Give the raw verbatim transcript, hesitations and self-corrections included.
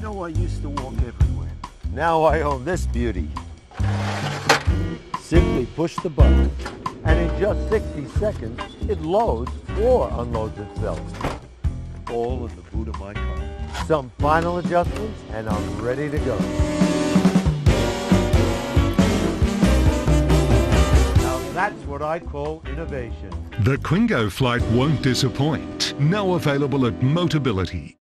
know, I used to walk everywhere. Now I own this beauty. Simply push the button, and in just sixty seconds, it loads or unloads itself. All in the boot of my car. Some final adjustments, and I'm ready to go. Now that's what I call innovation. The Quingo Flyte won't disappoint. Now available at Motability.